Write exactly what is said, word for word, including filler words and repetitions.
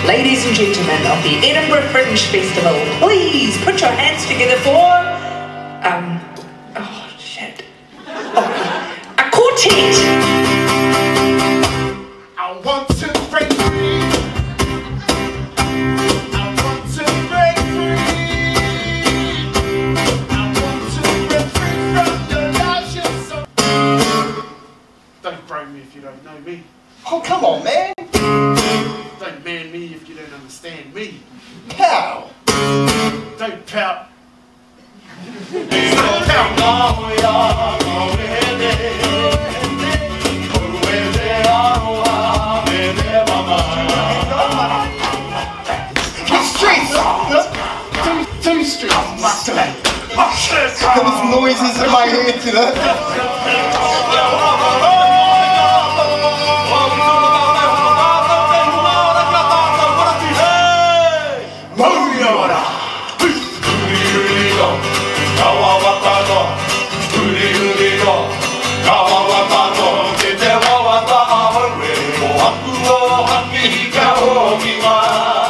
ladies and gentlemen of the Edinburgh Fringe Festival, please put your hands together for, um, oh shit, oh, a quartet. I want to break free. I want to break free. I want to break free from the lashes of... Don't bro me if you don't know me. Oh, come on, man. Don't man me if you don't understand me. Pow. Don't pout. Stop pout. Two streets. Those noises in my head, you know. Koro